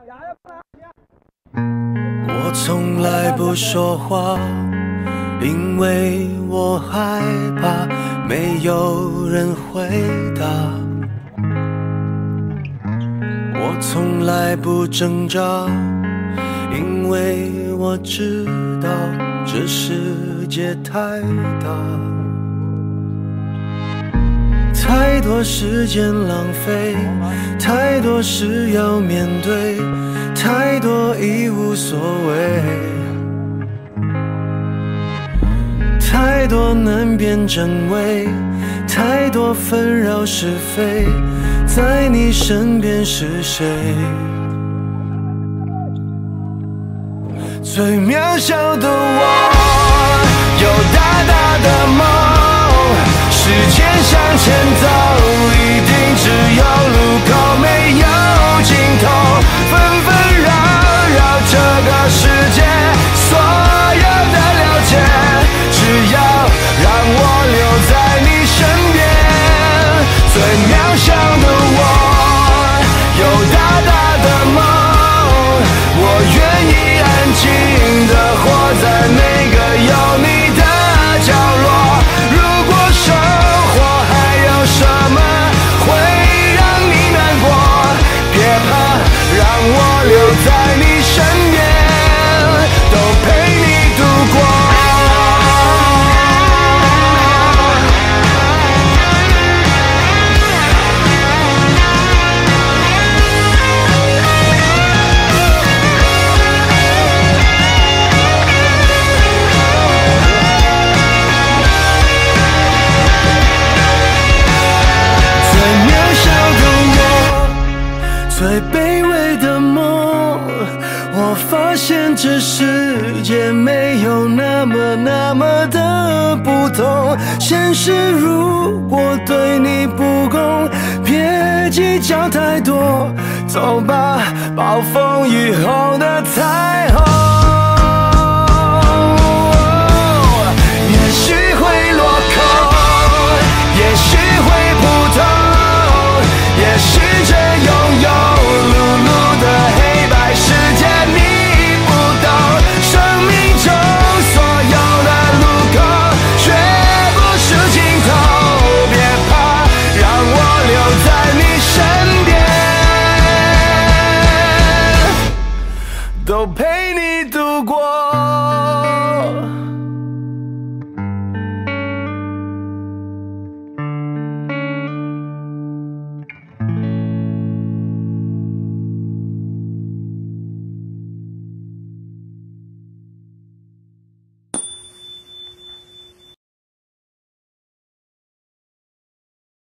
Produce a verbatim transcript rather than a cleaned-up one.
我从来不说话，因为我害怕没有人回答。我从来不挣扎，因为我知道这世界太大，太多时间浪费，太多事要面对，太多已无所谓，太多难辨真伪，太多纷扰是非，在你身边是谁？最渺小的我，有大大的梦，时间向前走，一定只有路口，没有尽头，纷纷扰扰这个世界，所有的了解，只要让我留在你身边。最渺小的我，有大大的梦，我愿意安静地活在每个有你的角落。如果生活还有什么会让你难过，别怕，让我留在你身边，都陪你度过。最卑微的梦，我发现这世界没有那么那么的不同。现实如果对你不公，别计较太多，走吧，暴风雨后的彩虹。也许会落空，也许会普通，也许这拥有碌碌的黑白世界你不懂，生命中所有的路口却不是尽头，别怕，让我留在你身边，都陪你度过。